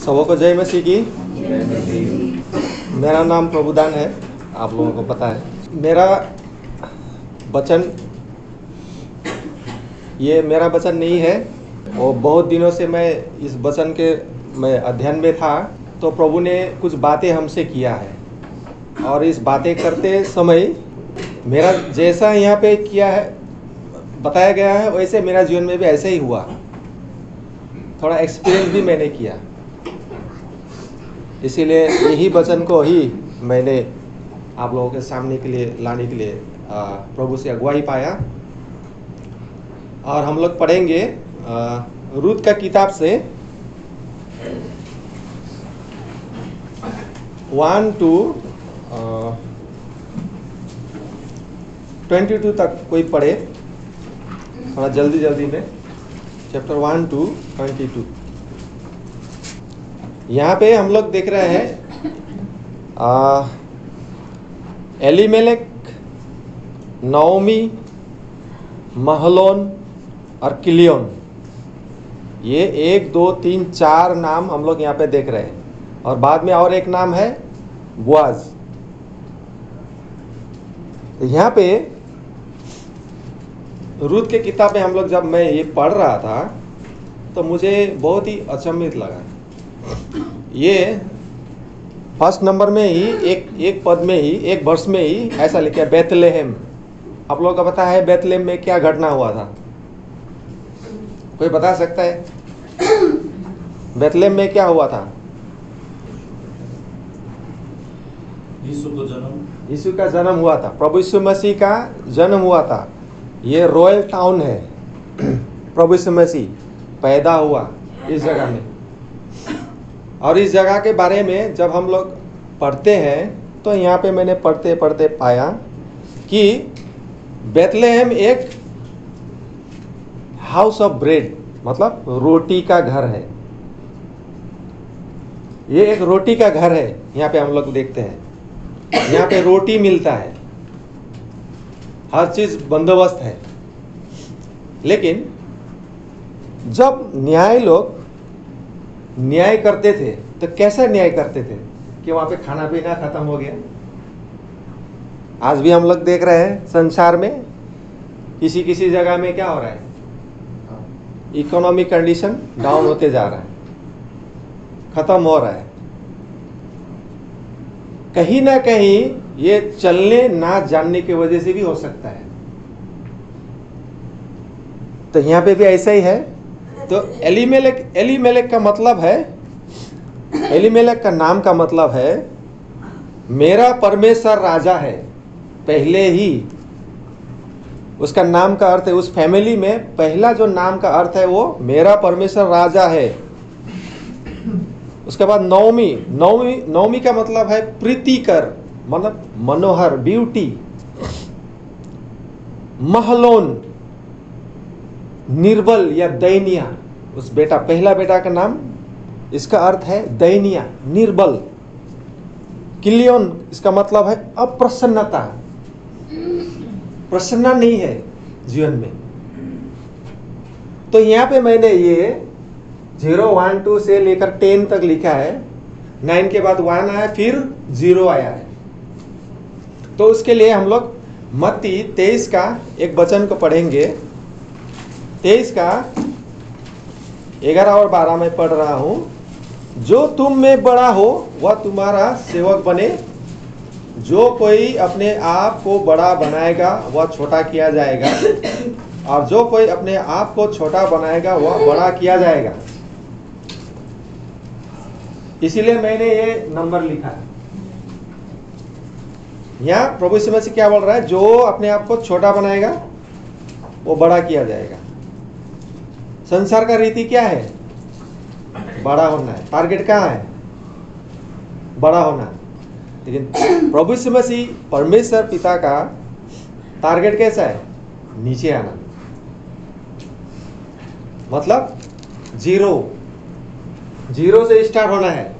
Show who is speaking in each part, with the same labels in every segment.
Speaker 1: सबको जय मसीह की। मेरा नाम प्रभुदान है, आप लोगों को पता है। मेरा वचन ये मेरा वचन नहीं है, और बहुत दिनों से मैं इस वचन के अध्ययन में था। तो प्रभु ने कुछ बातें हमसे किया है, और इस बातें करते समय मेरा जैसा यहाँ पे किया है बताया गया है, वैसे मेरा जीवन में भी ऐसे ही हुआ। थोड़ा एक्सपीरियंस भी मैंने किया, इसीलिए यही वचन को ही मैंने आप लोगों के सामने के लिए लाने के लिए प्रभु से अगुवाई पाया। और हम लोग पढ़ेंगे रूत का किताब से 1 to 22 तक कोई पढ़े, थोड़ा जल्दी में। Chapter 1 to 22। यहाँ पे हम लोग देख रहे हैं एलीमेलेक, नओमी, महलोन और किलियोन, ये 1 2 3 4 नाम हम लोग यहाँ पे देख रहे हैं। और बाद में और एक नाम है बोआज। तो यहाँ पे रूत के किताब में हम लोग जब मैं ये पढ़ रहा था तो मुझे बहुत ही अचंभित लगा। ये फर्स्ट नंबर में ही एक पद में ही, एक वर्ष में ही ऐसा लिखा है बेथलेहेम। आप लोगों को पता है बेथलेहेम में क्या घटना हुआ था? कोई बता सकता है बेथलेहेम में क्या हुआ था? यीशु का जन्म हुआ था, प्रभु यीशु मसीह का जन्म हुआ था। ये रॉयल टाउन है, प्रभु यीशु मसीह पैदा हुआ इस जगह में। और इस जगह के बारे में जब हम लोग पढ़ते हैं तो यहाँ पे मैंने पढ़ते पढ़ते पाया कि बेथलेहेम एक हाउस ऑफ ब्रेड, मतलब रोटी का घर है। ये एक रोटी का घर है। यहाँ पे हम लोग देखते हैं यहाँ पे रोटी मिलता है, हर चीज बंदोबस्त है। लेकिन जब लोग न्याय करते थे तो कैसा न्याय करते थे कि वहां पे खाना पीना खत्म हो गया। आज भी हम लोग देख रहे हैं संसार में किसी जगह में क्या हो रहा है, इकोनॉमिक कंडीशन डाउन होते जा रहा है, खत्म हो रहा है। कहीं ना कहीं ये चलने ना जानने की वजह से भी हो सकता है। तो यहाँ पे भी ऐसा ही है। तो एलीमेलेक का मतलब है, एलीमेलेक का नाम का मतलब है मेरा परमेश्वर राजा है। पहले ही उसका नाम का अर्थ है, उस फैमिली में पहला जो नाम का अर्थ है वो मेरा परमेश्वर राजा है। उसके बाद नौमी का मतलब है प्रीतिकर, मतलब मनोहर, ब्यूटी। महलोन निर्बल या दयनीय, उस पहला बेटा का नाम, इसका अर्थ है दयनीय, निर्बल। किलियोन, इसका मतलब है अप्रसन्नता, प्रसन्न नहीं है जीवन में। तो यहाँ पे मैंने ये 0 1 2 से लेकर 10 तक लिखा है। 9 के बाद 1 आया, फिर 0 आया है। तो उसके लिए हम लोग मत्ती 23 का एक वचन को पढ़ेंगे। 23 का 11 और 12 में पढ़ रहा हूं। जो तुम में बड़ा हो वह तुम्हारा सेवक बने, जो कोई अपने आप को बड़ा बनाएगा वह छोटा किया जाएगा, और जो कोई अपने आप को छोटा बनाएगा वह बड़ा किया जाएगा। इसीलिए मैंने ये नंबर लिखा है। यहाँ प्रभु यीशु मसीह क्या बोल रहा है? जो अपने आप को छोटा बनाएगा वो बड़ा किया जाएगा। संसार का रीति क्या है? बड़ा होना है। टारगेट कहाँ है? बड़ा होना। लेकिन प्रभु यीशु मसीह परमेश्वर पिता का टारगेट कैसा है? नीचे आना, मतलब जीरो से स्टार्ट होना है।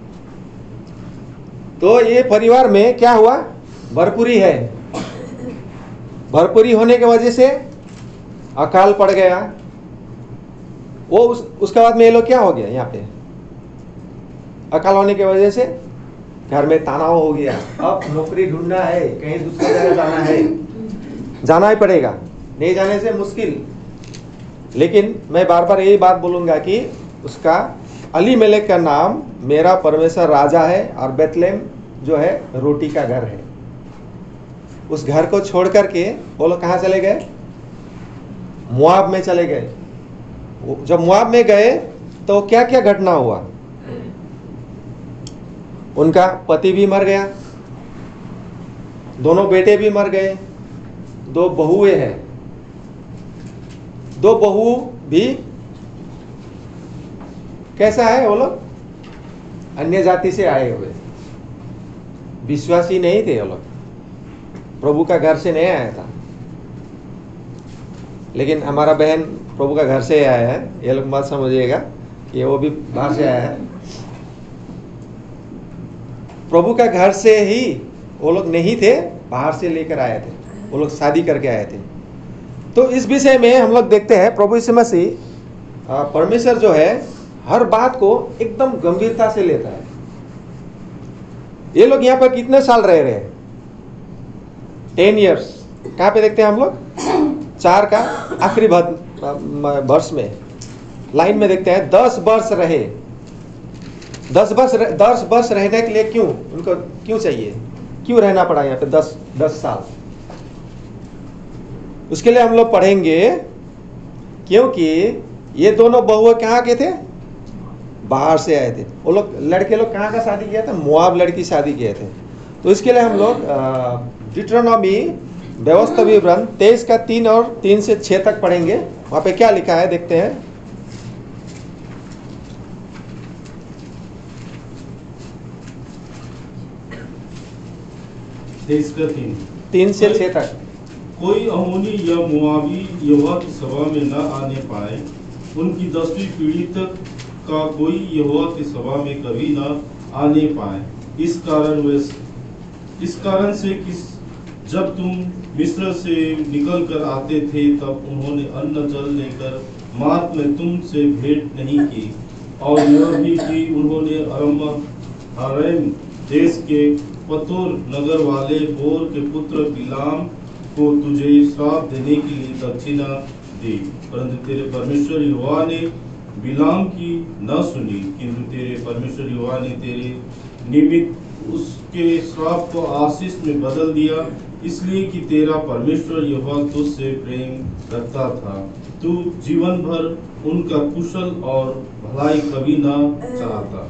Speaker 1: तो ये परिवार में क्या हुआ? भरपूरी है। भरपूरी होने की वजह से अकाल पड़ गया। वो उसके बाद में ये लोग क्या हो गया? यहाँ पे अकाल होने की वजह से घर में तनाव हो गया, अब नौकरी ढूंढना है, कहीं दूसरी जगह जाना है, जाना ही पड़ेगा, नहीं जाने से मुश्किल। लेकिन मैं बार बार यही बात बोलूंगा कि उसका अलीमेलेक का नाम मेरा परमेश्वर राजा है और बेतलेहम जो है रोटी का घर है। उस घर को छोड़ करके वो लोग कहाँ चले गए? मोआब में चले गए। जब मोआब में गए तो क्या क्या घटना हुआ? उनका पति भी मर गया, दोनों बेटे भी मर गए, 2 बहुएं हैं, 2 बहू भी कैसा है? वो लोग अन्य जाति से आए हुए, विश्वासी नहीं थे वो लोग, प्रभु का घर से नहीं आया था। लेकिन हमारा बहन प्रभु का घर से आया है, ये लोग मत समझिएगा कि वो भी बाहर से आया है। प्रभु का घर से ही वो लोग नहीं थे, बाहर से लेकर आए थे, वो लोग शादी करके आए थे। तो इस विषय में हम लोग देखते हैं प्रभु यीशु मसीह परमेश्वर जो है हर बात को एकदम गंभीरता से लेता है। ये लोग यहाँ पर कितने साल रह रहे हैं? 10 इयर्स। कहाँ पे देखते हैं हम लोग? 4 का आखिरी वर्ष में लाइन में देखते हैं 10 वर्ष रहे। 10 वर्ष रहने के लिए क्यों उनको क्यों चाहिए, क्यों रहना पड़ा यहाँ पे 10 साल? उसके लिए हम लोग पढ़ेंगे क्योंकि ये दोनों बहुएं कहाँ के थे? बाहर से आए थे। वो लोग लड़के लोग कहाँ का शादी किया था? मोआब लड़की शादी किए थे। तो इसके लिए हम लोग डिट्रोनॉमी व्यवस्था विवरण 23 का 3 और 3 से 6 तक पढ़ेंगे। वहां पे क्या लिखा है देखते हैं।
Speaker 2: 23 का
Speaker 1: 3 से 6 तक।
Speaker 2: कोई अमोनी या मोआबी यहोवा की सभा में न आने पाए, उनकी 10वीं पीढ़ी तक का कोई यहोवा की सभा में कभी न आने पाए। इस कारण से कि जब तुम मिस्र से निकल कर आते थे तब उन्होंने अन्न जल लेकर मार्ग में तुमसे भेंट नहीं की, और यह भी कि उन्होंने अरम देश के पतोर नगर वाले बोर के पुत्र बिलाम को तुझे श्राप देने के लिए दक्षिणा दी, परंतु तेरे परमेश्वर यहोवा ने बिलाम की न सुनी, किंतु तेरे परमेश्वर यहोवा ने तेरे निमित्त उसके श्राप को आशीष में बदल दिया, इसलिए कि तेरा परमेश्वर यहोवा तुझसे प्रेम रखता था। तू जीवन भर उनका कुशल और भलाई कभी न चाहता।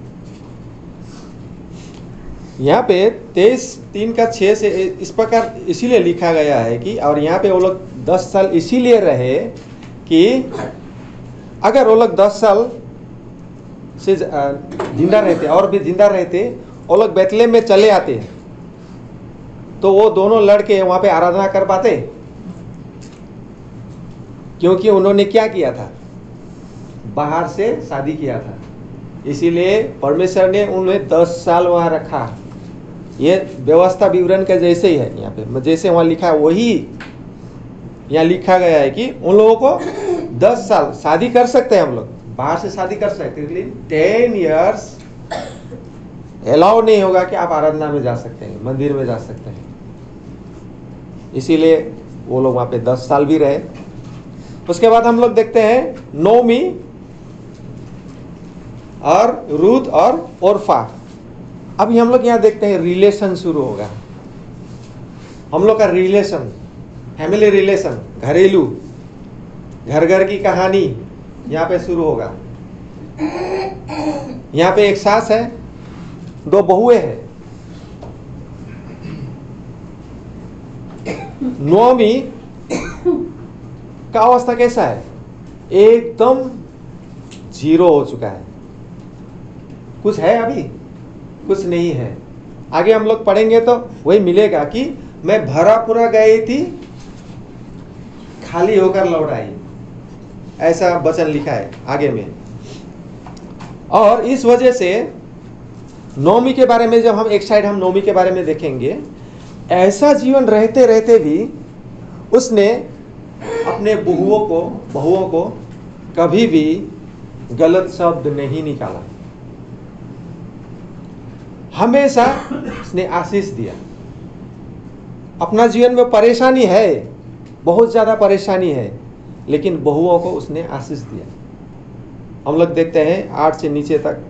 Speaker 1: यहाँ पे 23:3 का 6 से इस प्रकार इसीलिए लिखा गया है कि, और यहाँ पे वो लोग 10 साल इसीलिए रहे कि अगर वो लोग 10 साल से जिंदा रहते और भी जिंदा रहते, वो लोग बेतलेहम में चले आते तो वो दोनों लड़के वहां पे आराधना कर पाते, क्योंकि उन्होंने क्या किया था? बाहर से शादी किया था। इसीलिए परमेश्वर ने उन्हें 10 साल वहां रखा। ये व्यवस्था विवरण के जैसे ही है, यहाँ पे जैसे वहां लिखा है वही यहाँ लिखा गया है कि उन लोगों को 10 साल शादी कर सकते हैं, हम लोग बाहर से शादी कर सकते हैं, लेकिन 10 इयर्स अलाउ नहीं होगा कि आप आराधना में जा सकते हैं, मंदिर में जा सकते हैं। इसीलिए वो लोग वहां पे 10 साल भी रहे। उसके बाद हम लोग देखते हैं नोमी और रूथ और ओरफा। अभी हम लोग यहाँ देखते हैं रिलेशन शुरू होगा, हम लोग का रिलेशन, फैमिली रिलेशन, घरेलू घर घर की कहानी यहाँ पे शुरू होगा। यहाँ पे एक सास है, 2 बहुएं हैं। नोमी का अवस्था कैसा है? एकदम 0 हो चुका है। कुछ है अभी? कुछ नहीं है। आगे हम लोग पढ़ेंगे तो वही मिलेगा कि मैं भरा पूरा गई थी, खाली होकर लौट आई, ऐसा वचन लिखा है आगे में। और इस वजह से नोमी के बारे में जब हम एक साइड हम नोमी के बारे में देखेंगे, ऐसा जीवन रहते रहते भी उसने अपने बहुओं को कभी भी गलत शब्द नहीं निकाला। हमेशा उसने आशीष दिया। अपना जीवन में परेशानी है, बहुत ज़्यादा परेशानी है, लेकिन बहुओं को उसने आशीष दिया। हम लोग देखते हैं 8 से नीचे तक।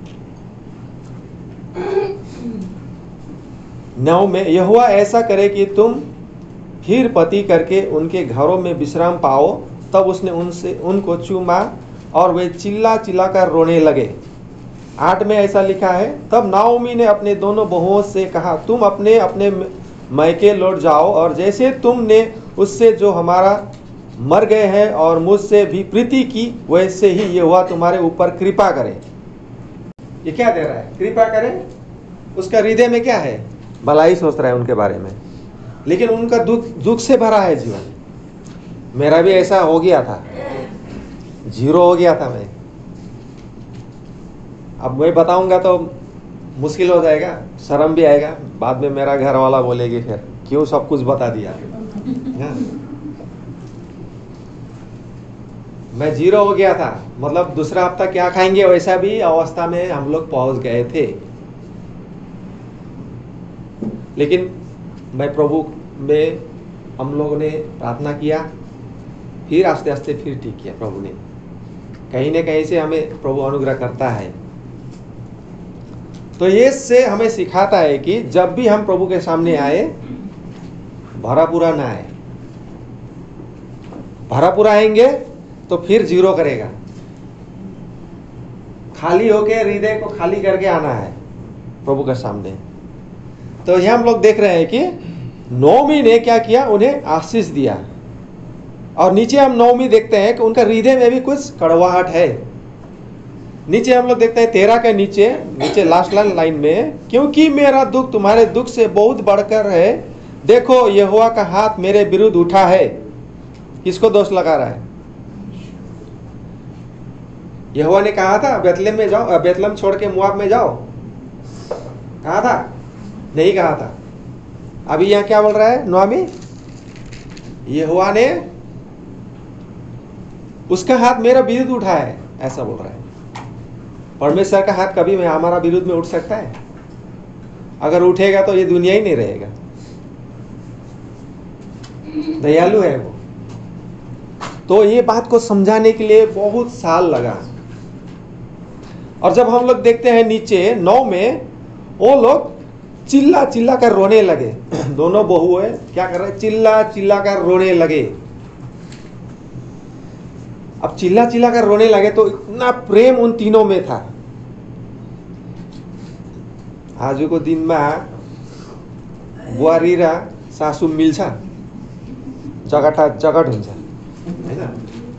Speaker 1: 9 में, यहोवा ऐसा करे कि तुम फिर पति करके उनके घरों में विश्राम पाओ। तब उसने उनको चूमा और वे चिल्ला चिल्ला कर रोने लगे। 8 में ऐसा लिखा है, तब नाओमी ने अपने दोनों बहुओं से कहा, तुम अपने अपने मैके लौट जाओ, और जैसे तुमने उससे जो हमारा मर गए हैं और मुझसे भी प्रीति की, वैसे ही यहोवा तुम्हारे ऊपर कृपा करे। ये क्या दे रहा है? कृपा करे। उसका हृदय में क्या है? भलाई सोच रहा है उनके बारे में, लेकिन उनका दुख से भरा है जीवन। मेरा भी ऐसा हो गया था, 0 हो गया था मैं। अब मैं बताऊंगा तो मुश्किल हो जाएगा, शर्म भी आएगा, बाद में मेरा घर वाला बोलेगी फिर क्यों सब कुछ बता दिया। मैं 0 हो गया था, मतलब दूसरा हफ्ता क्या खाएंगे वैसा भी अवस्था में हम लोग पहुंच गए थे। लेकिन मैं प्रभु में हम लोगों ने प्रार्थना किया, फिर आस्ते आस्ते फिर ठीक किया प्रभु ने। कहीं न कहीं से हमें प्रभु अनुग्रह करता है। तो ये से हमें सिखाता है कि जब भी हम प्रभु के सामने आए, भरा पूरा ना आए। भरा पूरा आएंगे तो फिर 0 करेगा। खाली होके हृदय को खाली करके आना है प्रभु के सामने। तो यह हम लोग देख रहे हैं कि नौमी ने क्या किया? उन्हें आशीष दिया। और नीचे हम 9 देखते हैं कि उनका हृदय में भी कुछ कड़वाहट है। नीचे हम लोग देखते हैं 13 के नीचे लास्ट लाइन में, क्योंकि मेरा दुख तुम्हारे दुख से बहुत बढ़कर है, देखो यहोवा का हाथ मेरे विरुद्ध उठा है। किसको दोष लगा रहा है? यहोवा ने कहा था बेतलेहम में जाओ, बेतलेहम छोड़ के मोआब में जाओ, कहा था? नहीं कहा था। अभी यहां क्या बोल रहा है नौमी? यहोवा ने उसका हाथ मेरा विरुद्ध उठा है, ऐसा बोल रहा है। परमेश्वर का हाथ कभी हमारा विरुद्ध में उठ सकता है? अगर उठेगा तो ये दुनिया ही नहीं रहेगा। दयालु है वो। तो ये बात को समझाने के लिए बहुत साल लगा। और जब हम लोग देखते हैं नीचे 9 में, वो लोग चिल्ला चिल्ला कर रोने लगे। दोनों बहू है, क्या कर रहे? चिल्ला चिल्ला कर रोने लगे। अब चिल्ला चिल्ला कर रोने लगे तो इतना प्रेम उन तीनों में था। आज को दिन में बुहारी र सासू मिल्छ, जगट हुन्छ हैन?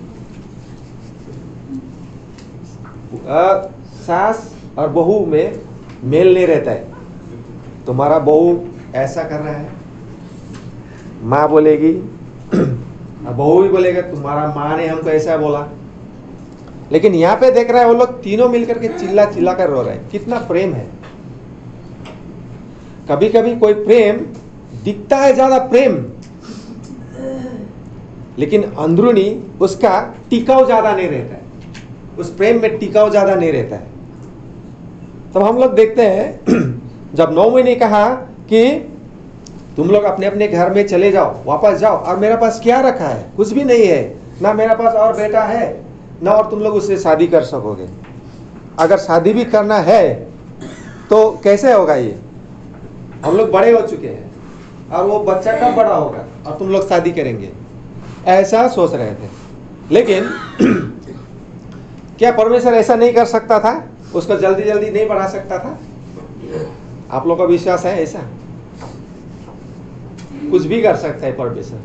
Speaker 1: सास और बहू में मेल नहीं रहता है। तुम्हारा बहू ऐसा कर रहा है, माँ बोलेगी, बहू भी बोलेगा तुम्हारा माँ ने हमको ऐसा बोला। लेकिन यहाँ पे देख रहा है वो लोग तीनों मिलकर के चिल्ला चिल्ला कर रो रहे हैं। कितना प्रेम है। कभी कभी कोई प्रेम दिखता है ज्यादा प्रेम, लेकिन अंदरूनी उसका टिकाव ज्यादा नहीं रहता है। उस प्रेम में टिकाव ज्यादा नहीं रहता है। तब हम लोग देखते हैं जब नौमी ने कहा कि तुम लोग अपने अपने घर में चले जाओ, वापस जाओ, और मेरे पास क्या रखा है? कुछ भी नहीं है, ना मेरे पास और बेटा है, ना और तुम लोग उससे शादी कर सकोगे। अगर शादी भी करना है तो कैसे होगा? ये हम लोग बड़े हो चुके हैं, और वो बच्चा कब बड़ा होगा और तुम लोग शादी करेंगे? ऐसा सोच रहे थे। लेकिन क्या परमेश्वर ऐसा नहीं कर सकता था? उसको जल्दी जल्दी नहीं बढ़ा सकता था? आप लोग का विश्वास है ऐसा? कुछ भी कर सकता है परमेश्वर।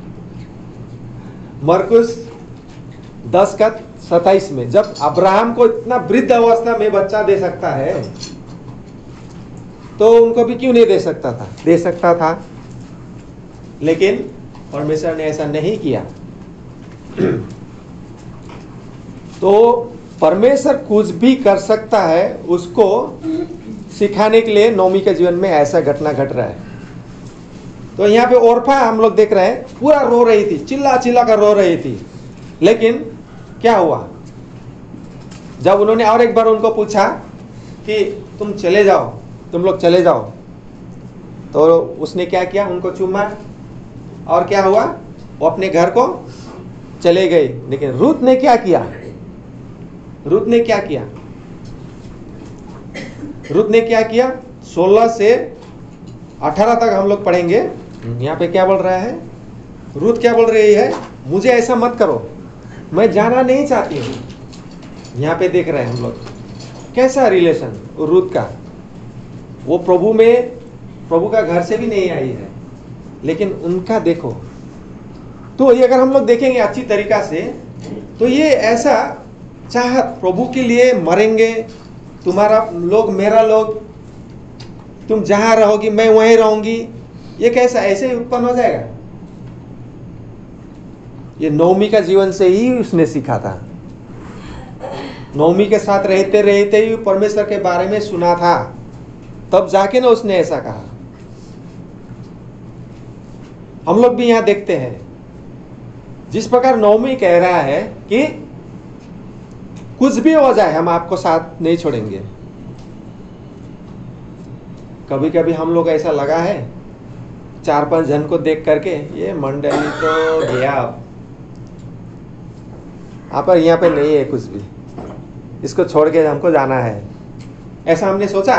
Speaker 1: मरकुस 10:27 में जब अब्राहम को इतना वृद्ध अवस्था में बच्चा दे सकता है, तो उनको भी क्यों नहीं दे सकता था? दे सकता था। लेकिन परमेश्वर ने ऐसा नहीं किया। तो परमेश्वर कुछ भी कर सकता है, उसको सिखाने के लिए नौमी के जीवन में ऐसा घटना घट रहा है। तो यहाँ पे ओरफा हम लोग देख रहे हैं, पूरा रो रही थी, चिल्ला चिल्ला कर रो रही थी। लेकिन क्या हुआ? जब उन्होंने और एक बार उनको पूछा कि तुम चले जाओ, तुम लोग चले जाओ। तो उसने क्या किया, उनको चूमा और क्या हुआ, वो अपने घर को चले गए। लेकिन रूत ने क्या किया, रूत ने क्या किया, रूत ने क्या किया, 16 से 18 तक हम लोग पढ़ेंगे। यहाँ पे क्या बोल रहा है, रूत क्या बोल रही है, मुझे ऐसा मत करो, मैं जाना नहीं चाहती हूँ। यहाँ पे देख रहे हैं हम लोग कैसा रिलेशन रूत का, वो प्रभु में, प्रभु का घर से भी नहीं आई है, लेकिन उनका देखो। तो ये अगर हम लोग देखेंगे अच्छी तरीका से, तो ये ऐसा चाहत, प्रभु के लिए मरेंगे, तुम्हारा लोग मेरा लोग, तुम जहां रहोगी मैं वहीं रहूंगी, ये कैसा ऐसे ही उत्पन्न हो जाएगा। ये नौमी का जीवन से ही उसने सीखा था। नौमी के साथ रहते रहते ही परमेश्वर के बारे में सुना था, तब जाके ना उसने ऐसा कहा। हम लोग भी यहां देखते हैं, जिस प्रकार नौमी कह रहा है कि कुछ भी हो जाए हम आपको साथ नहीं छोड़ेंगे। कभी कभी हम लोग ऐसा लगा है, 4-5 जन को देख करके ये मंडली तो गया, अब यहाँ पे नहीं है कुछ भी, इसको छोड़ के हमको जाना है, ऐसा हमने सोचा।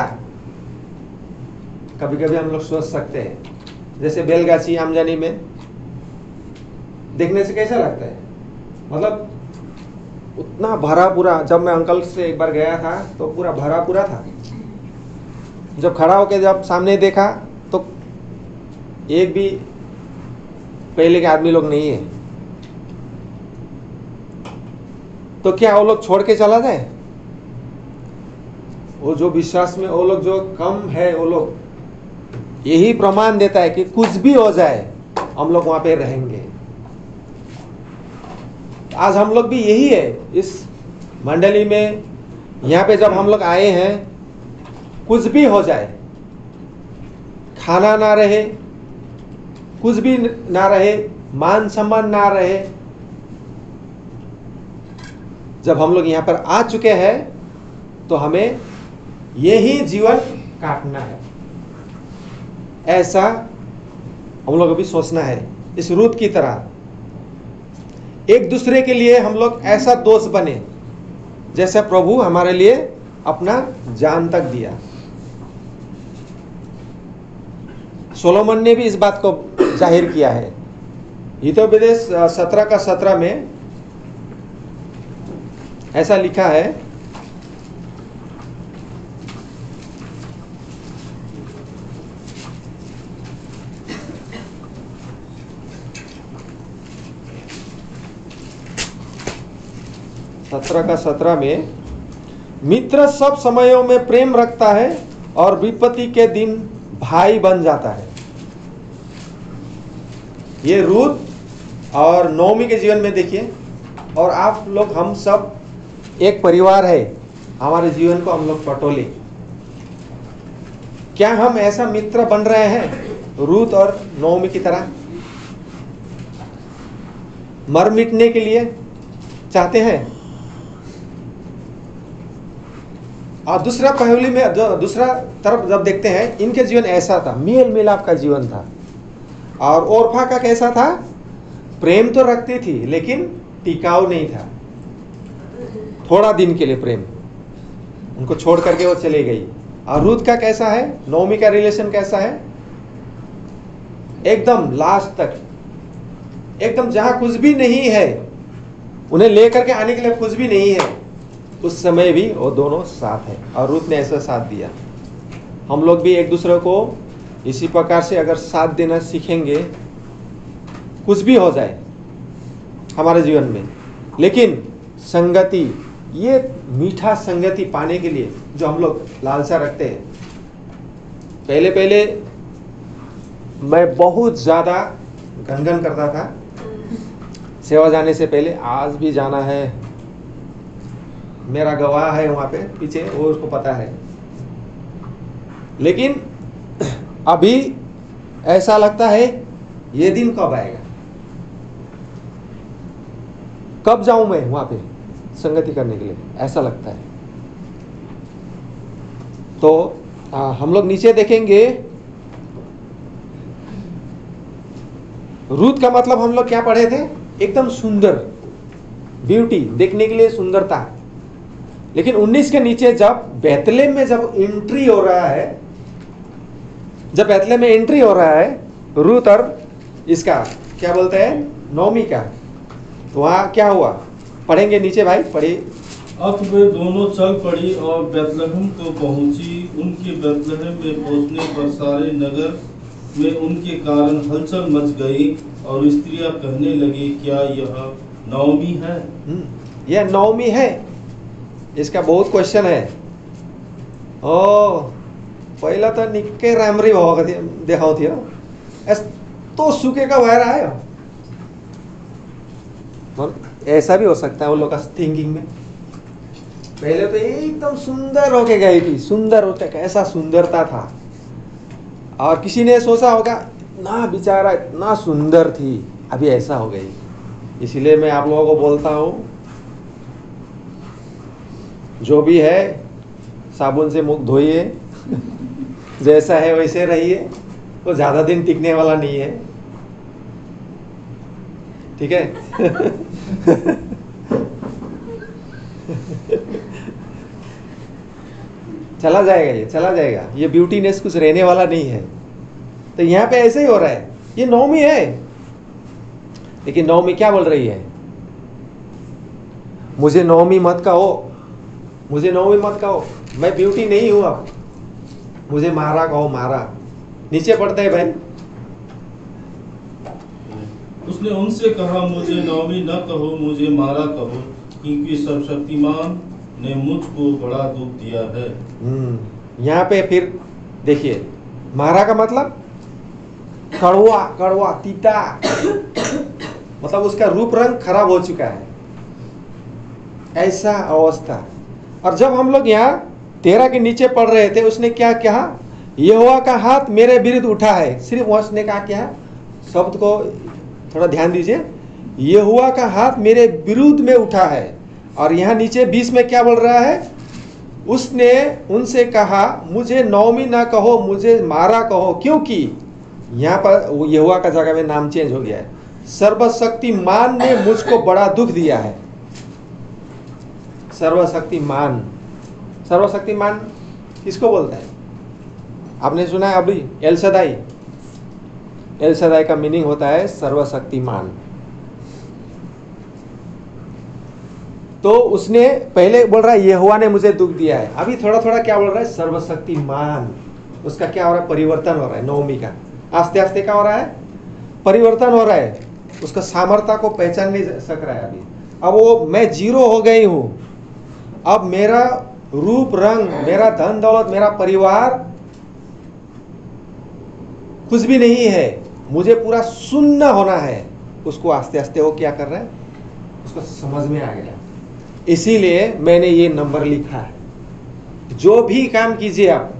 Speaker 1: कभी कभी हम लोग सोच सकते हैं। जैसे बेलगाछी आमजानी में देखने से कैसा लगता है, मतलब उतना भरा पूरा, जब मैं अंकल से एक बार गया था तो पूरा भरा पूरा था। जब खड़ा होके जब सामने देखा तो एक भी पहले के आदमी लोग नहीं है। तो क्या वो लोग छोड़ के चला जाए? वो जो विश्वास में वो लोग जो कम है, वो लोग यही प्रमाण देता है कि कुछ भी हो जाए हम लोग वहां पे रहेंगे। आज हम लोग भी यही है इस मंडली में। यहाँ पे जब हम लोग आए हैं, कुछ भी हो जाए, खाना ना रहे, कुछ भी ना रहे, मान सम्मान ना रहे, जब हम लोग यहाँ पर आ चुके हैं तो हमें यही जीवन काटना है, ऐसा हम लोग अभी सोचना है। इस रूत की तरह एक दूसरे के लिए हम लोग ऐसा दोस्त बने जैसे प्रभु हमारे लिए अपना जान तक दिया। सोलोमन ने भी इस बात को जाहिर किया है। हितोपदेश 17:17 में ऐसा लिखा है, में मित्र सब समयों में प्रेम रखता है और विपत्ति के दिन भाई बन जाता है। ये रूत और नौमी के जीवन में देखिए, और आप लोग, हम सब एक परिवार है, हमारे जीवन को हम लोग पटोले। क्या हम ऐसा मित्र बन रहे हैं रूत और नौमी की तरह? मर मिटने के लिए चाहते हैं। और दूसरा पहलू में, दूसरा तरफ जब देखते हैं, इनके जीवन ऐसा था, मेल मिलाप का जीवन था। और ओरफा का कैसा था? प्रेम तो रखती थी लेकिन टिकाऊ नहीं था, थोड़ा दिन के लिए प्रेम, उनको छोड़ करके वो चले गई। और रूत का कैसा है, नौमी का रिलेशन कैसा है? एकदम लास्ट तक, एकदम जहां कुछ भी नहीं है, उन्हें लेकर के आने के लिए कुछ भी नहीं है, उस समय भी वो दोनों साथ है। और रूत ने ऐसा साथ दिया। हम लोग भी एक दूसरे को इसी प्रकार से अगर साथ देना सीखेंगे, कुछ भी हो जाए हमारे जीवन में, लेकिन संगति, ये मीठा संगति पाने के लिए जो हम लोग लालसा रखते हैं। पहले मैं बहुत ज्यादा गनगन करता था सेवा जाने से पहले, आज भी जाना है, मेरा गवाह है वहां पे पीछे, वो उसको पता है। लेकिन अभी ऐसा लगता है ये दिन कब आएगा, कब जाऊं मैं वहां पे संगति करने के लिए, ऐसा लगता है। तो हम लोग नीचे देखेंगे, रूत का मतलब हम लोग क्या पढ़े थे? एकदम सुंदर, ब्यूटी, देखने के लिए सुंदरता। लेकिन 19 के नीचे जब बैतलेम में जब एंट्री हो रहा है, जब बैतलेम में एंट्री हो रहा है रूत और इसका क्या बोलते हैं, नौमी का, तो वहां क्या हुआ? पढ़ेंगे नीचे भाई, पढ़िए।
Speaker 2: अब वे दोनों चल पड़ी और बैतलहम को पहुंची। उनके बैतलहम में पहुंचने पर सारे नगर में उनके कारण हलचल मच गई और स्त्रियां कहने लगी, क्या यह नौमी है?
Speaker 1: यह नौमी है? इसका बहुत क्वेश्चन है। ओ पहला तो निक्के रामरी भाव देखाओ थी तो सुखे का वायर आया। ऐसा भी हो सकता है उन लोग का थिंकिंग में, पहले तो एकदम सुंदर होके गई थी, सुंदर होके, कैसा सुंदरता था, और किसी ने सोचा होगा इतना बेचारा इतना सुंदर थी, अभी ऐसा हो गई। इसलिए मैं आप लोगों को बोलता हूं, जो भी है साबुन से मुख धोइए, जैसा है वैसे रहिए, वो ज्यादा दिन टिकने वाला नहीं है, ठीक है? चला जाएगा, ये चला जाएगा, ये ब्यूटीनेस कुछ रहने वाला नहीं है। तो यहां पे ऐसे ही हो रहा है, ये नौमी है, लेकिन नौमी क्या बोल रही है? मुझे नौमी मत कहो, मुझे नौमी मत कहो, मैं ब्यूटी नहीं हूं, अब मुझे मारा कहो, मारा। नीचे पड़ता है भाई।
Speaker 2: उसने उनसे कहा, मुझे नौमी न कहो, मुझे मारा कहो, क्योंकि सर्वशक्तिमान ने मुझको बड़ा दुख दिया है।
Speaker 1: यहाँ पे फिर देखिए, मारा का मतलब कड़वा, कड़वा, तीता, मतलब उसका रूप रंग खराब हो चुका है, ऐसा अवस्था। और जब हम लोग यहाँ 13 के नीचे पढ़ रहे थे, उसने क्या कहा? यहोवा का हाथ मेरे विरुद्ध उठा है। सिर्फ उसने कहा क्या? शब्द को थोड़ा ध्यान दीजिए, यहोवा का हाथ मेरे विरुद्ध में उठा है। और यहाँ नीचे 20 में क्या बोल रहा है? उसने उनसे कहा, मुझे नौमी ना कहो, मुझे मारा कहो, क्योंकि यहाँ पर यहोवा का जगह में नाम चेंज हो गया है। सर्वशक्तिमान ने मुझको बड़ा दुख दिया है। सर्वशक्तिमान, सर्वशक्तिमान किसको बोलता है? आपने सुना है अभी एल सदाई? एल सदाई का मीनिंग होता है सर्वशक्तिमान। तो उसने पहले बोल रहा है यहोवा ने मुझे दुख दिया है, अभी थोड़ा थोड़ा क्या बोल रहा है? सर्वशक्तिमान। उसका क्या हो रहा है? परिवर्तन हो रहा है। नौमी का आस्ते आस्ते क्या हो रहा है? परिवर्तन हो रहा है। उसका सामर्थ्य को पहचान नहीं सक रहा है अभी। अब वो मैं जीरो हो गई हूं, अब मेरा रूप रंग, मेरा धन दौलत, मेरा परिवार कुछ भी नहीं है, मुझे पूरा शून्य होना है। उसको आस्ते आस्ते वो क्या कर रहा है? उसको समझ में आ गया। इसीलिए मैंने ये नंबर लिखा है। जो भी काम कीजिए आप,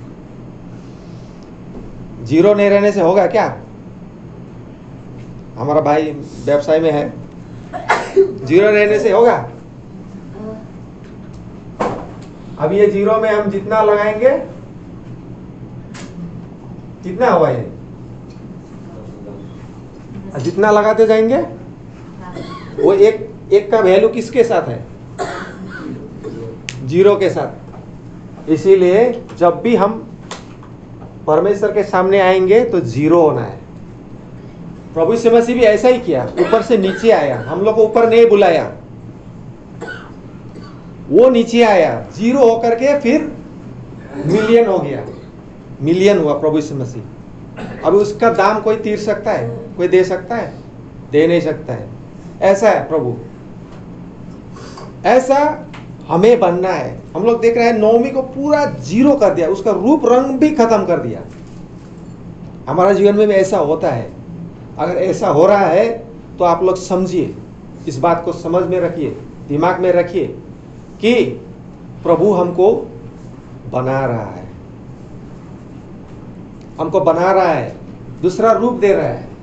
Speaker 1: जीरो नहीं रहने से होगा क्या? हमारा भाई व्यवसाय में है, जीरो रहने से होगा? अब ये जीरो में हम जितना लगाएंगे, कितना हुआ ये? जितना लगाते जाएंगे, वो एक का वैल्यू किसके साथ है? जीरो के साथ। इसीलिए जब भी हम परमेश्वर के सामने आएंगे तो जीरो होना है। प्रभु यीशु मसीह भी ऐसा ही किया, ऊपर से नीचे आया। हम लोग को ऊपर नहीं बुलाया, वो नीचे आया, जीरो होकर के फिर मिलियन हो गया, मिलियन हुआ प्रभु यीशु मसीह। अब उसका दाम कोई तीर सकता है? कोई दे सकता है? दे नहीं सकता है। ऐसा है प्रभु, ऐसा हमें बनना है। हम लोग देख रहे हैं नौमी को पूरा जीरो कर दिया, उसका रूप रंग भी खत्म कर दिया। हमारा जीवन में भी ऐसा होता है। अगर ऐसा हो रहा है तो आप लोग समझिए, इस बात को समझ में रखिए, दिमाग में रखिए कि प्रभु हमको बना रहा है, हमको बना रहा है, दूसरा रूप दे रहा है,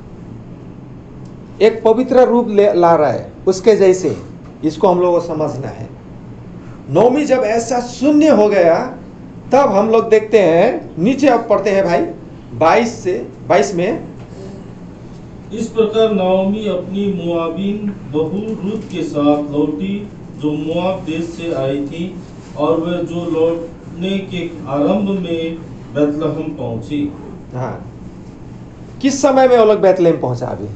Speaker 1: एक पवित्र रूप ला रहा है उसके जैसे। इसको हम लोगों को समझना है। नौमी जब ऐसा शून्य हो गया तब हम लोग देखते हैं नीचे, अब पढ़ते हैं भाई 22 में।
Speaker 2: इस प्रकार नाओमी अपनी मोआबिन बहू रूत के साथ लौटी, जो मोआब देश से आई थी, और वह जो लौटने के आरंभ में बैतलहम पहुंची।
Speaker 1: हाँ, किस समय में वो लोग बैतलहम पहुंचा? अभी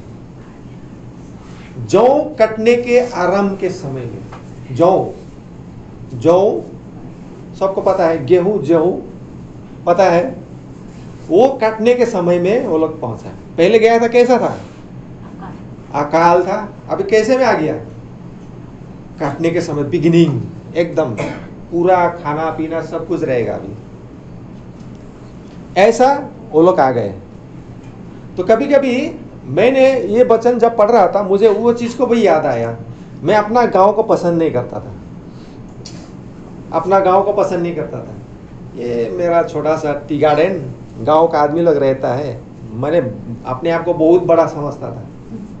Speaker 1: जौ कटने के आरंभ के समय में। जौ सबको पता है, गेहूं जौ पता है, वो काटने के समय में वो लोग पहुंचा। पहले गया था कैसा था? अकाल था। अभी कैसे में आ गया? काटने के समय, बिगिनिंग, एकदम पूरा खाना पीना सब कुछ रहेगा अभी, ऐसा वो लोग आ गए। तो कभी कभी मैंने ये वचन जब पढ़ रहा था, मुझे वो चीज को भी याद आया। मैं अपना गांव को पसंद नहीं करता था, अपना गांव को पसंद नहीं करता था। ये मेरा छोटा सा टी गार्डन, गांव का आदमी लोग रहता है, मैंने अपने आप को बहुत बड़ा समझता था।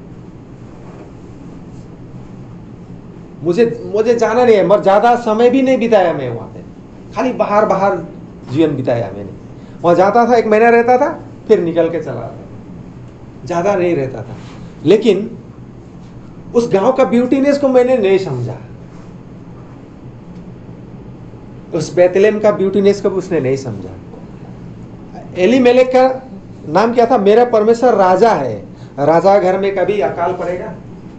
Speaker 1: मुझे जाना नहीं है, मगर ज्यादा समय भी नहीं बिताया मैं वहां पे, खाली बाहर जीवन बिताया मैंने। वहां जाता था, 1 महीना रहता था, फिर निकल के चला आता था, ज्यादा नहीं रहता था। लेकिन उस गांव का ब्यूटीनेस को मैंने नहीं समझा, उस बैतलहम का ब्यूटीनेस को उसने नहीं समझा। एलीमेलेक का नाम क्या था? मेरा परमेश्वर राजा है, राजा घर में कभी अकाल पड़ेगा?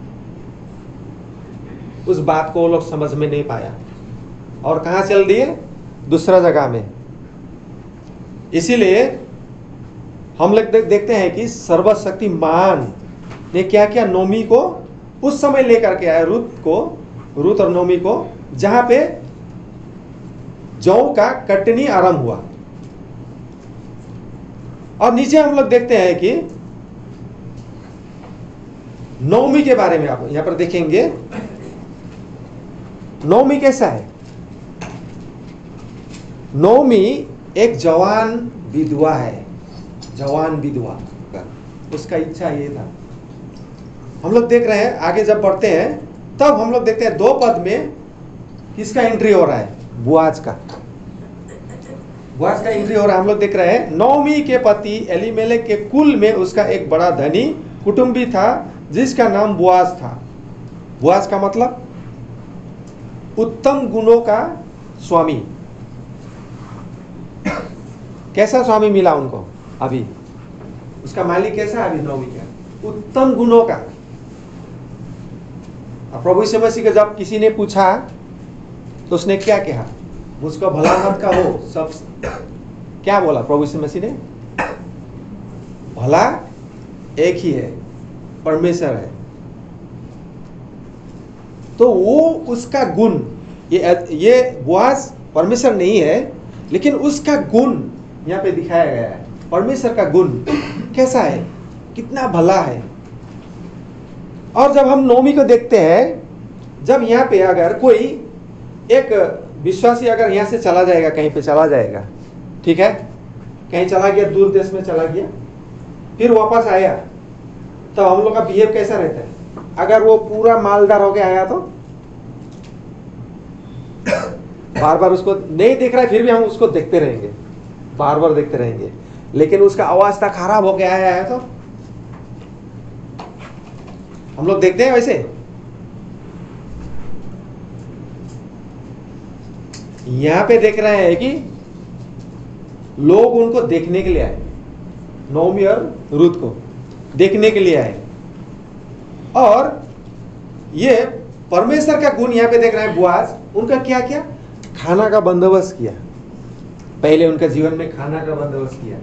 Speaker 1: उस बात को वो लोग समझ में नहीं पाया और कहां चल दिए? दूसरा जगह में। इसीलिए हम लोग देखते हैं कि सर्वशक्तिमान ने क्या क्या नोमी को उस समय लेकर के आया, रूत और नोमी को, जहां पे जौ का कटनी आरंभ हुआ। और नीचे हम लोग देखते हैं कि नोमी के बारे में आप यहां पर देखेंगे। नोमी कैसा है? नोमी एक जवान विधवा है, जवान विधवा। उसका इच्छा ये था। हम लोग देख रहे हैं आगे जब बढ़ते हैं, तब हम लोग देखते हैं 2 पद में किसका एंट्री हो रहा है? बुआज का एंट्री हो रहा है। हम लोग देख रहे हैं नोमी के पति एलीमेलेक के कुल में उसका एक बड़ा धनी कुटुंबी था, जिसका नाम बुआज था। बुआज का मतलब उत्तम गुणों का स्वामी। कैसा स्वामी मिला उनको? अभी उसका मालिक कैसा? अभी नोमी का उत्तम गुणों का। प्रभु यीशु मसीह को जब किसी ने पूछा तो उसने क्या कहा? मुझको भला मत कहो, सब क्या बोला प्रभु यीशु मसीह ने? भला एक ही है, परमेश्वर है। तो वो उसका गुण, ये बुआज परमेश्वर नहीं है, लेकिन उसका गुण यहाँ पे दिखाया गया है। परमेश्वर का गुण कैसा है, कितना भला है। और जब हम नोमी को देखते हैं, जब यहाँ पे अगर कोई एक विश्वासी अगर यहाँ से चला जाएगा, कहीं पे चला जाएगा, ठीक है, कहीं चला गया, दूर देश में चला गया, फिर वापस आया, तो हम लोग का बिहेव कैसा रहता है? अगर वो पूरा मालदार होके आया तो बार बार उसको नहीं देख रहा है, फिर भी हम उसको देखते रहेंगे, बार बार देखते रहेंगे। लेकिन उसका अवस्था खराब होके आया है तो हम लोग देखते हैं वैसे। यहां पे देख रहे हैं कि लोग उनको देखने के लिए आए, नोमी और रूत को देखने के लिए आए। और ये परमेश्वर का गुण यहां पे देख रहे हैं। बुआज उनका क्या किया? खाना का बंदोबस्त किया। पहले उनका जीवन में खाना का बंदोबस्त किया।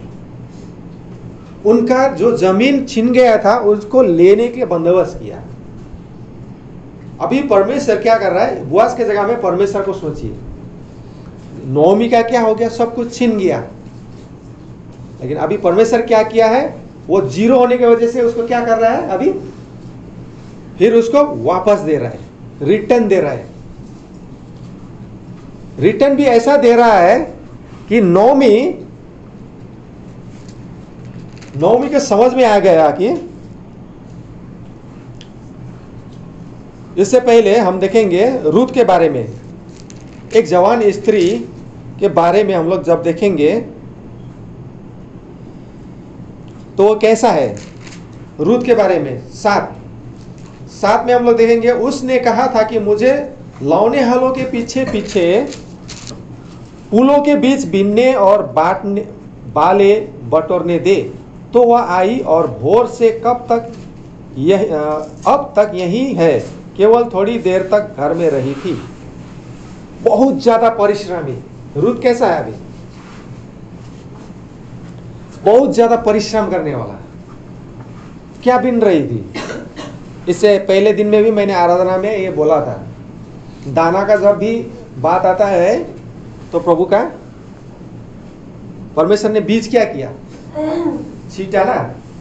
Speaker 1: उनका जो जमीन छिन गया था उसको लेने के बंदोबस्त किया। अभी परमेश्वर क्या कर रहा है? बुआज के जगह में परमेश्वर को सोचिए। नोमी का क्या हो गया? सब कुछ छिन गया, लेकिन अभी परमेश्वर क्या किया है? वो जीरो होने की वजह से उसको क्या कर रहा है? अभी फिर उसको वापस दे रहा है, रिटर्न दे रहा है। रिटर्न भी ऐसा दे रहा है कि नोमी के समझ में आ गया कि इससे पहले हम देखेंगे रूत के बारे में। एक जवान स्त्री के बारे में हम लोग जब देखेंगे तो वो कैसा है। रूत के बारे में 7 में हम लोग देखेंगे, उसने कहा था कि मुझे लौने हलों के पीछे पीछे पुलों के बीच बीनने और बाटने बाले बटोरने दे। तो वह आई और भोर से कब तक अब तक यही है, केवल थोड़ी देर तक घर में रही थी। बहुत ज्यादा परिश्रमी। रूत कैसा है अभी? बहुत ज्यादा परिश्रम करने वाला। क्या बिन रही थी? इससे पहले दिन में भी मैंने आराधना में ये बोला था, दाना का जब भी बात आता है तो प्रभु का परमेश्वर ने बीज क्या किया? छींट डाला।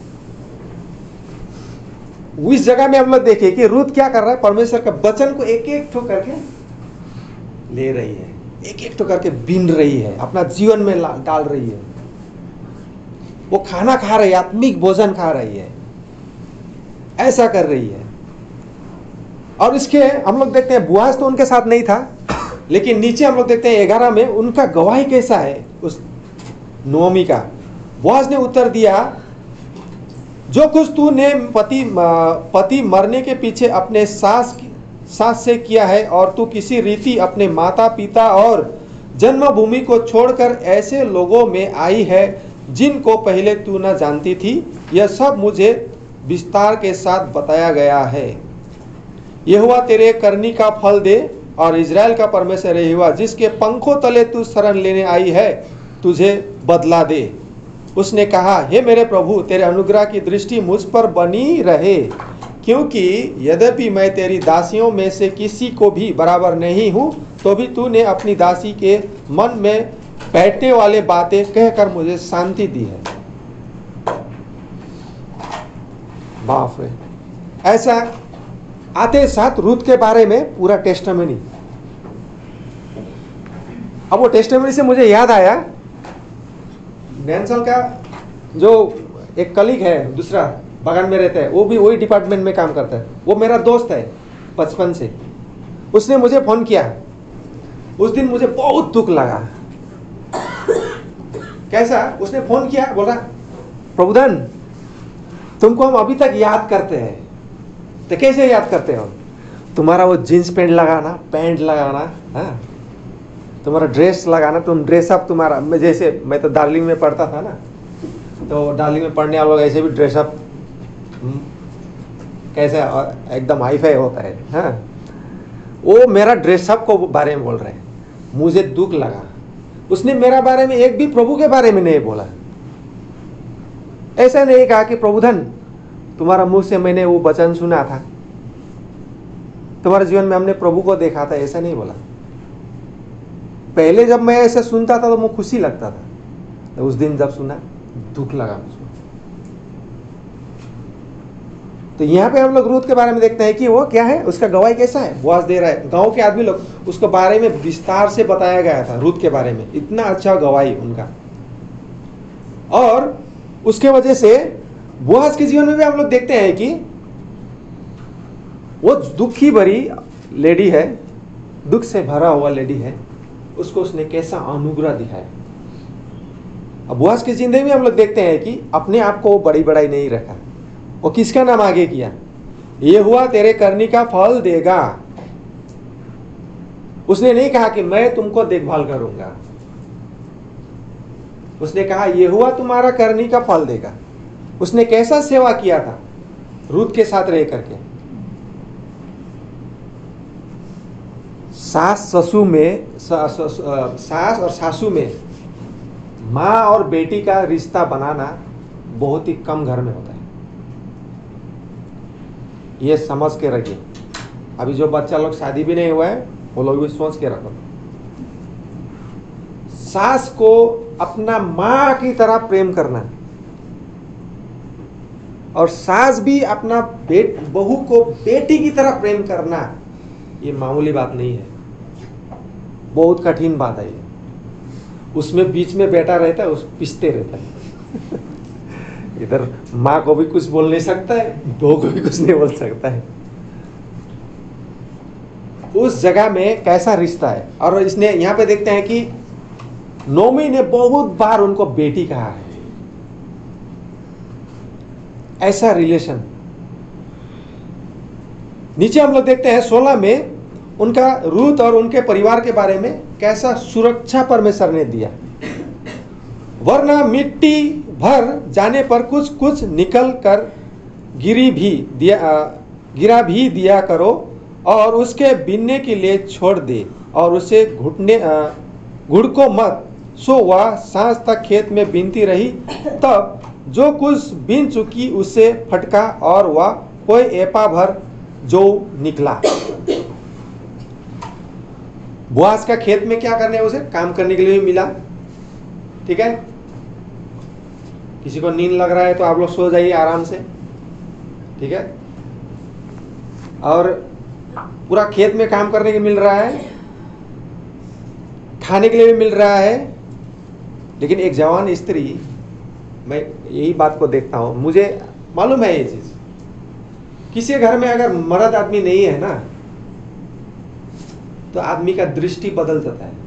Speaker 1: उस जगह में हम लोग देखे कि रूत क्या कर रहा है, परमेश्वर का वचन को एक एक ठो करके ले रही है, एक एक ठो करके बीन रही है, अपना जीवन में डाल रही है। वो खाना खा रही है, आत्मिक भोजन खा रही है, ऐसा कर रही है। और इसके हम लोग देखते हैं, बुआज तो उनके साथ नहीं था, लेकिन नीचे हम लोग देखते हैं 11 में उनका गवाही कैसा है उस नोमी का। बुआज ने उत्तर दिया, जो कुछ तूने पति मरने के पीछे अपने सास से किया है, और तू किसी रीति अपने माता पिता और जन्मभूमि को छोड़कर ऐसे लोगों में आई है जिनको पहले तू न जानती थी, यह सब मुझे विस्तार के साथ बताया गया है। यहोवा तेरे करनी का फल दे, और इज़राइल का परमेश्वर यहोवा जिसके पंखों तले तू शरण लेने आई है, तुझे बदला दे। उसने कहा, हे मेरे प्रभु, तेरे अनुग्रह की दृष्टि मुझ पर बनी रहे, क्योंकि यद्यपि मैं तेरी दासियों में से किसी को भी बराबर नहीं हूं, तो भी तूने अपनी दासी के मन में बैठने वाले बातें कहकर मुझे शांति दी है। बाप रे, ऐसा आते साथ रूत के बारे में पूरा टेस्टामनी। अब वो टेस्टामनी से मुझे याद आया, नैनसल का जो एक कलीग है दूसरा बगान में रहता है, वो भी वही डिपार्टमेंट में काम करता है, वो मेरा दोस्त है बचपन से। उसने मुझे फोन किया, उस दिन मुझे बहुत दुख लगा। कैसा? उसने फोन किया, बोला, प्रभुधन तुमको हम अभी तक याद करते हैं। तो कैसे याद करते हो? तुम्हारा वो जींस पैंट लगाना, पैंट लगाना, हाँ, तुम्हारा ड्रेस लगाना, तुम ड्रेसअप तुम्हारा, जैसे मैं तो डार्लिंग में पढ़ता था ना, तो डार्लिंग में पढ़ने वाले लोग ऐसे भी ड्रेसअप कैसे एकदम हाईफाई होता है, हाँ, वो मेरा ड्रेसअप को बारे में बोल रहे हैं। मुझे दुख लगा। उसने मेरा बारे में एक भी प्रभु के बारे में नहीं बोला। ऐसा नहीं कहा कि प्रभुधन तुम्हारा मुंह से मैंने वो वचन सुना था, तुम्हारे जीवन में हमने प्रभु को देखा था, ऐसा नहीं बोला। पहले जब मैं ऐसा सुनता था तो मुझे खुशी लगता था, तो उस दिन जब सुना दुख लगा मुझको। तो यहाँ पे हम लोग रूत के बारे में देखते हैं कि वो क्या है, उसका गवाही कैसा है, बुआज दे रहा है। गांव के आदमी लोग उसके बारे में विस्तार से बताया गया था, रूत के बारे में इतना अच्छा गवाही उनका। और उसके वजह से बुआज के जीवन में भी हम लोग देखते हैं कि वो दुखी भरी लेडी है, दुख से भरा हुआ लेडी है, उसको उसने कैसा अनुग्रह दिखाया। अब बुआज की जिंदगी में हम लोग देखते हैं कि अपने आप को बड़ी बड़ाई नहीं रखा, वो किसका नाम आगे किया, ये हुआ तेरे करनी का फल देगा। उसने नहीं कहा कि मैं तुमको देखभाल करूंगा, उसने कहा ये हुआ तुम्हारा करनी का फल देगा। उसने कैसा सेवा किया था रूत के साथ रह करके। सास और सासू में माँ और बेटी का रिश्ता बनाना बहुत ही कम घर में होता है, ये समझ के रखिए। अभी जो बच्चा लोग शादी भी नहीं हुआ है वो लोग भी सोच के रखो। सास को अपना माँ की तरह प्रेम करना, और सास भी अपना बहू को बेटी की तरह प्रेम करना, ये मामूली बात नहीं है, बहुत कठिन बात है ये। उसमें बीच में बैठा रहता है, उस पिसते रहता है इधर माँ को भी कुछ बोल नहीं सकता है, बहू को भी कुछ नहीं बोल सकता है। उस जगह में कैसा रिश्ता है। और इसने यहाँ पे देखते हैं कि नोमी ने बहुत बार उनको बेटी कहा है। ऐसा रिलेशन। नीचे हम लोग देखते हैं 16 में उनका रूत और उनके परिवार के बारे में कैसा सुरक्षा परमेश्वर ने दिया। वरना मिट्टी भर जाने पर कुछ कुछ निकल कर गिरा भी दिया करो और उसके बीनने के लिए छोड़ दे और उसे घुड़को मत। सो वह सांझ तक खेत में बीनती रही, तब जो कुछ बीन चुकी उसे फटका और वह कोई एपा भर जो निकला। बोआज का खेत में क्या करने, उसे काम करने के लिए भी मिला। ठीक है, किसी को नींद लग रहा है तो आप लोग सो जाइए आराम से। ठीक है, और पूरा खेत में काम करने के मिल रहा है, खाने के लिए भी मिल रहा है। लेकिन एक जवान स्त्री, मैं यही बात को देखता हूं, मुझे मालूम है ये चीज, किसी घर में अगर मर्द आदमी नहीं है ना तो आदमी का दृष्टि बदल जाता है,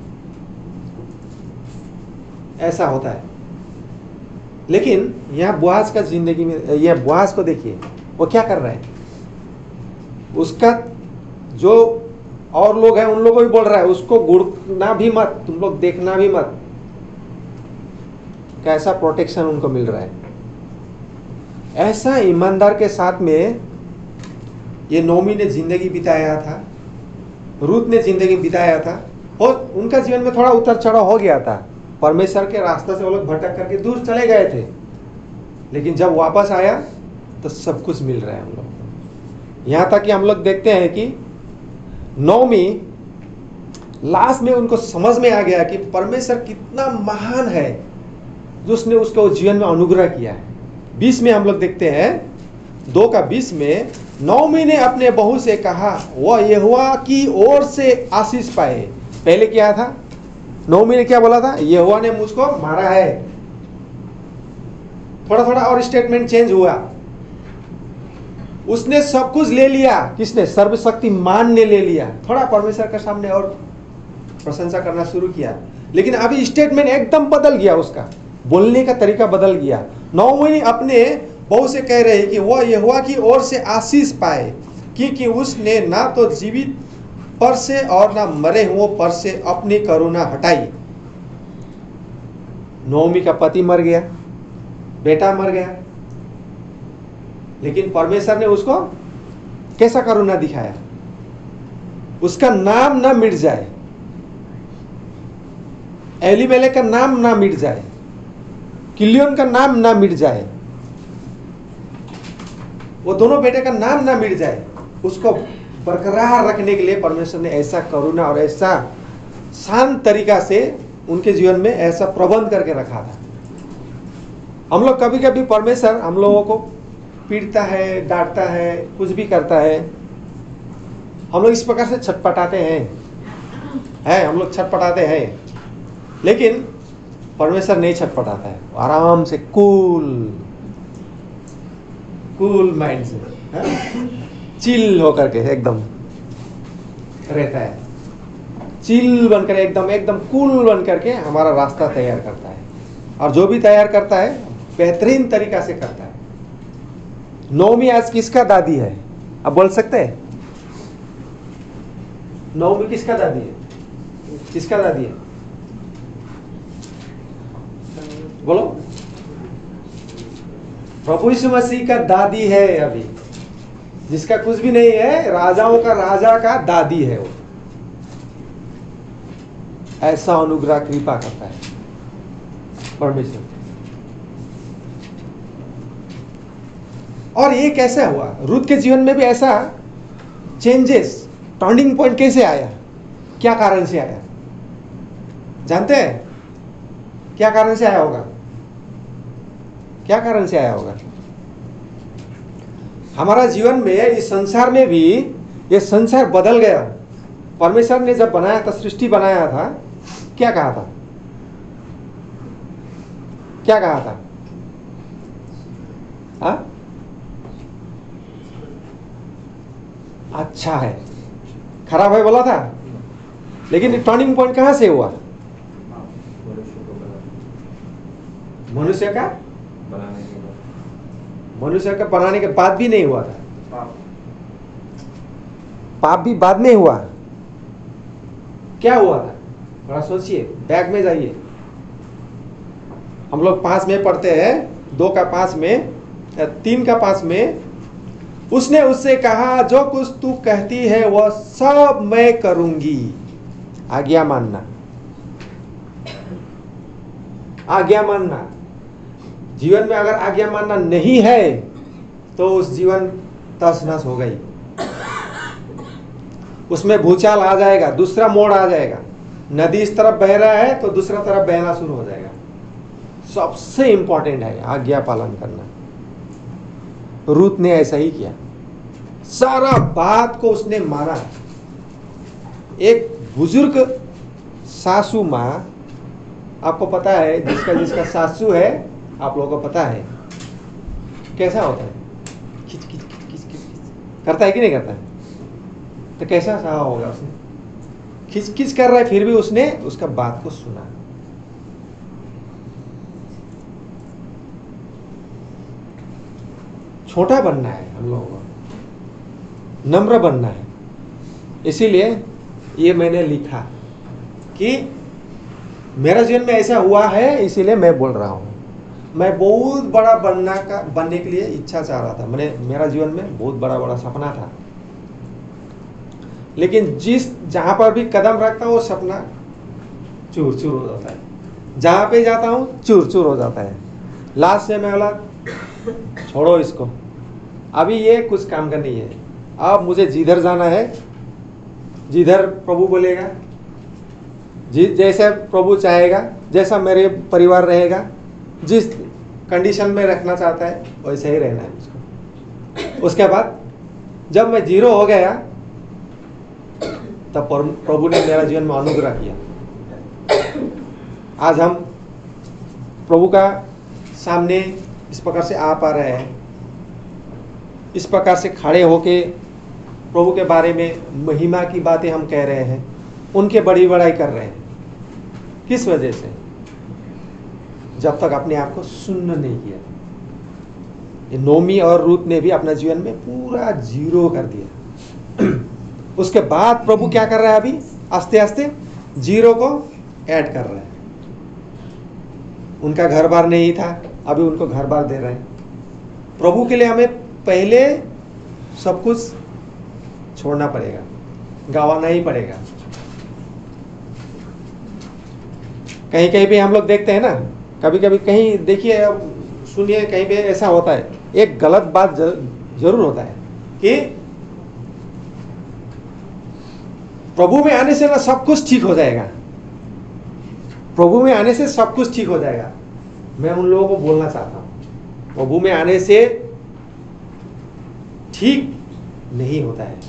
Speaker 1: ऐसा होता है। लेकिन यहां बोआज का जिंदगी में, यह बोआज को देखिए वो क्या कर रहा है। उसका जो और लोग हैं उन लोगों को भी बोल रहा है उसको गुड़ना भी मत, तुम लोग देखना भी मत। कैसा प्रोटेक्शन उनको मिल रहा है। ऐसा ईमानदार के साथ में ये नोमी ने जिंदगी बिताया था, रूत ने जिंदगी बिताया था। और उनका जीवन में थोड़ा उतर चढ़ाव हो गया था, परमेश्वर के रास्ते से वो लोग भटक करके दूर चले गए थे। लेकिन जब वापस आया तो सब कुछ मिल रहा है हम लोग को। यहां तक कि हम लोग देखते हैं कि नोमी लास्ट में उनको समझ में आ गया कि परमेश्वर कितना महान है जो उसने उसको जीवन में अनुग्रह किया है। 20 में हम लोग देखते हैं, 2:20 में नोमी ने अपने बहू से कहा वह यहोवा की ओर से आशीष पाए। पहले क्या था, नोमी ने क्या बोला था, यहोवा ने मुझको मारा है। थोड़ा थोड़ा और स्टेटमेंट चेंज हुआ। उसने सब कुछ ले लिया, किसने, सर्वशक्तिमान ने ले लिया। थोड़ा परमेश्वर के सामने और प्रशंसा करना शुरू किया। लेकिन अभी स्टेटमेंट एकदम बदल गया, उसका बोलने का तरीका बदल गया। नोमी अपने बहू से कह रहे हैं कि वह यहोवा की ओर से आशीष पाए, क्योंकि उसने ना तो जीवित पर से और ना मरे हुए पर से अपनी करुणा हटाई। नोमी का पति मर गया, बेटा मर गया, लेकिन परमेश्वर ने उसको कैसा करुणा दिखाया। उसका नाम ना मिट जाए, एलीमेलेक का नाम ना मिट जाए, किलियन का नाम ना मिट जाए, वो दोनों बेटे का नाम ना मिट जाए, उसको बरकरार रखने के लिए परमेश्वर ने ऐसा करुणा और ऐसा शांत तरीका से उनके जीवन में ऐसा प्रबंध करके रखा था। हम लोग कभी कभी परमेश्वर हम लोगों को पीटता है, डांटता है, कुछ भी करता है, हम लोग इस प्रकार से छटपटाते हैं, हम लोग छटपटाते हैं। लेकिन परमेश्वर नहीं छटपटाता है, आराम से कूल माइंड से, चिल होकर के एकदम रहता है। चिल बनकर एकदम कूल बनकर के हमारा रास्ता तैयार करता है, और जो भी तैयार करता है बेहतरीन तरीका से करता है। नोमी आज किसका दादी है, आप बोल सकते हैं? नोमी किसका दादी है? किसका दादी है, बोलो? प्रभु यीशु मसीह का दादी है। अभी जिसका कुछ भी नहीं है, राजाओं का राजा का दादी है वो। ऐसा अनुग्रह कृपा करता है परमेश्वर। और ये कैसे हुआ, रूथ के जीवन में भी ऐसा चेंजेस, टर्निंग पॉइंट कैसे आया, क्या कारण से आया, जानते हैं? क्या कारण से आया होगा? क्या कारण से आया होगा? हमारा जीवन में, इस संसार में भी ये संसार बदल गया। परमेश्वर ने जब बनाया था, सृष्टि बनाया था, क्या कहा था? क्या कहा था? हाँ? अच्छा है, खराब है बोला था। लेकिन टर्निंग पॉइंट कहां से हुआ? मनुष्य का
Speaker 3: बनाने के बाद
Speaker 1: मनुष्य का बनाने के बाद भी नहीं हुआ था,
Speaker 3: पाप
Speaker 1: पाप भी बाद में हुआ। क्या हुआ था? थोड़ा सोचिए, बैग में जाइए। हम लोग 5 में पढ़ते हैं, 2 का 5 में या 3 का 5 में, उसने उससे कहा जो कुछ तू कहती है वह सब मैं करूंगी, आज्ञा मानना, आज्ञा मानना। जीवन में अगर आज्ञा मानना नहीं है तो उस जीवन तस नस हो गई, उसमें भूचाल आ जाएगा, दूसरा मोड़ आ जाएगा। नदी इस तरफ बह रहा है तो दूसरा तरफ बहना शुरू हो जाएगा। सबसे इंपॉर्टेंट है आज्ञा पालन करना। रूत ने ऐसा ही किया, सारा बात को उसने माना। एक बुजुर्ग सासू माँ, आपको पता है, जिसका जिसका सासू है आप लोगों को पता है कैसा होता है, खिच खिच खिच खिच खिच करता है कि नहीं करता है? तो कैसा सहा होगा उसने? खिच खिच कर रहा है फिर भी उसने उसका बात को सुना। छोटा बनना है हम लोगों को, नम्र बनना है। इसीलिए ये मैंने लिखा कि मेरा जीवन में ऐसा हुआ है, इसीलिए मैं बोल रहा हूं। मैं बहुत बड़ा बनने के लिए इच्छा चाह रहा था। मेरा जीवन में बहुत बड़ा बड़ा सपना था, लेकिन जहां पर भी कदम रखता हूं वो सपना चूर चूर हो जाता है। जहां पे जाता हूं चूर चूर हो जाता है। लास्ट में मैं बोला छोड़ो इसको, अभी ये कुछ काम का नहीं है। अब मुझे जिधर जाना है, जिधर प्रभु बोलेगा, जैसे प्रभु चाहेगा, जैसा मेरे परिवार रहेगा, जिस कंडीशन में रखना चाहता है वैसे ही रहना है उसको। उसके बाद जब मैं 0 हो गया तब प्रभु ने मेरा जीवन में अनुग्रह किया। आज हम प्रभु का सामने इस प्रकार से आ पा रहे हैं, इस प्रकार से खड़े होके प्रभु के बारे में महिमा की बातें हम कह रहे हैं, उनके बड़ी बड़ाई कर रहे हैं। किस वजह से? जब तक अपने आप को सुन्न नहीं किया। ये नोमी और रूत ने भी अपना जीवन में पूरा 0 कर दिया। उसके बाद प्रभु क्या कर रहा है? अभी आस्ते आस्ते 0 को ऐड कर रहा है। उनका घर बार नहीं था, अभी उनको घर बार दे रहे हैं। प्रभु के लिए हमें पहले सब कुछ छोड़ना पड़ेगा, गंवाना ही पड़ेगा। कहीं कहीं पे हम लोग देखते हैं ना, कभी कभी कहीं देखिए, सुनिए, कहीं पे ऐसा होता है, एक गलत बात जरूर होता है कि प्रभु में आने से ना सब कुछ ठीक हो जाएगा, प्रभु में आने से सब कुछ ठीक हो जाएगा। मैं उन लोगों को बोलना चाहता हूं, प्रभु में आने से ठीक नहीं होता है।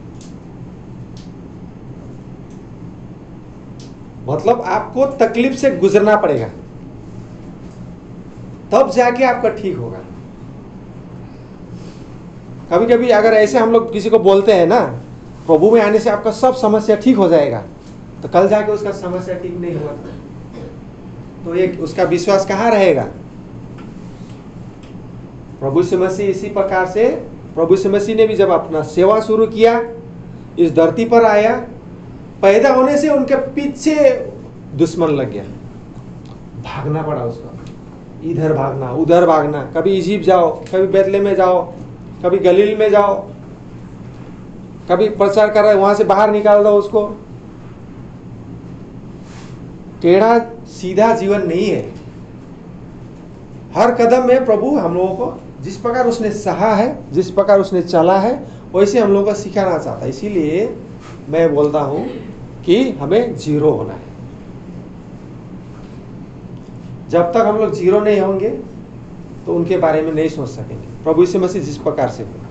Speaker 1: मतलब आपको तकलीफ से गुजरना पड़ेगा, तब जाके आपका ठीक होगा। कभी कभी अगर ऐसे हम लोग किसी को बोलते हैं ना, प्रभु में आने से आपका सब समस्या ठीक हो जाएगा, तो कल जाके उसका समस्या ठीक नहीं हुआ तो एक उसका विश्वास कहाँ रहेगा? प्रभु यीशु मसीह इसी प्रकार से, प्रभु यीशु मसीह ने भी जब अपना सेवा शुरू किया, इस धरती पर आया, पैदा होने से उनके पीछे दुश्मन लग गया, भागना पड़ा उसको, इधर भागना उधर भागना, कभी इजिप्ट जाओ, कभी बेथलेहम में जाओ, कभी गलील में जाओ, कभी प्रचार कर रहा है वहां से बाहर निकाल दो उसको। टेढ़ा सीधा जीवन नहीं है। हर कदम में प्रभु हम लोगों को जिस प्रकार उसने सहा है, जिस प्रकार उसने चला है, वैसे हम लोगों को सिखाना चाहता है। इसीलिए मैं बोलता हूं कि हमें 0 होना है। जब तक हम लोग 0 नहीं होंगे तो उनके बारे में नहीं सोच सकेंगे, प्रभु यीशु मसीह जिस प्रकार से हुए।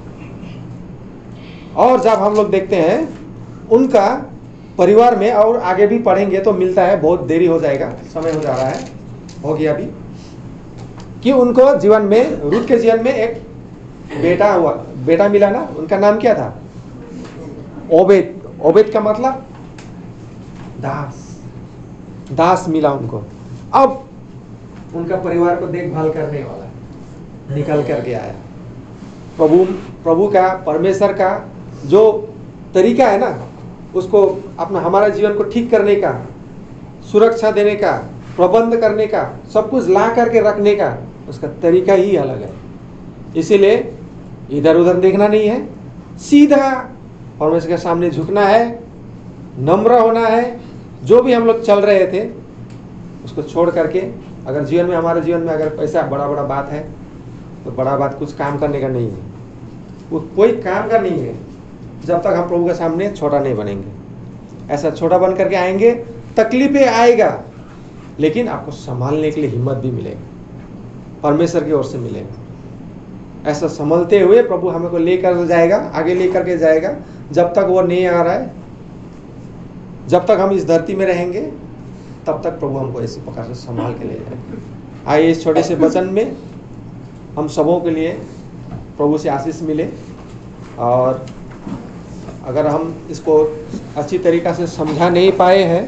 Speaker 1: और जब हम लोग देखते हैं उनका परिवार में, और आगे भी पढ़ेंगे तो मिलता है, बहुत देरी हो जाएगा, समय हो जा रहा है, हो गया अभी, कि उनको जीवन में, रूत के जीवन में एक बेटा हुआ, बेटा मिला ना। उनका नाम क्या था? ओबेद। ओबेद का मतलब दास, दास मिला उनको। अब उनका परिवार को देखभाल करने वाला निकल करके आया। प्रभु का, परमेश्वर का जो तरीका है ना, उसको अपना हमारा जीवन को ठीक करने का, सुरक्षा देने का, प्रबंध करने का, सब कुछ ला करके रखने का, उसका तरीका ही अलग है। इसीलिए इधर उधर देखना नहीं है, सीधा परमेश्वर के सामने झुकना है, नम्र होना है। जो भी हम लोग चल रहे थे उसको छोड़ करके, अगर जीवन में, हमारे जीवन में अगर ऐसा बड़ा बड़ा बात है तो बड़ा बात कुछ काम करने का नहीं है, वो कोई काम का नहीं है जब तक हम प्रभु के सामने छोटा नहीं बनेंगे। ऐसा छोटा बन करके आएंगे, तकलीफें आएगा, लेकिन आपको संभालने के लिए हिम्मत भी मिलेगा, परमेश्वर की ओर से मिलेगा। ऐसा संभलते हुए प्रभु हमें को लेकर जाएगा, आगे लेकर के जाएगा। जब तक वो नहीं आ रहा है, जब तक हम इस धरती में रहेंगे, तब तक प्रभु हमको इसी प्रकार से संभाल के ले जाएगा। आइए इस छोटे से वचन में हम सबों के लिए प्रभु से आशीष मिले, और अगर हम इसको अच्छी तरीक़ा से समझा नहीं पाए हैं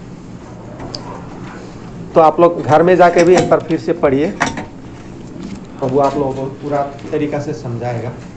Speaker 1: तो आप लोग घर में जाके भी एक बार फिर से पढ़िए, प्रभु आप लोगों को पूरा तरीक़ा से समझाएगा।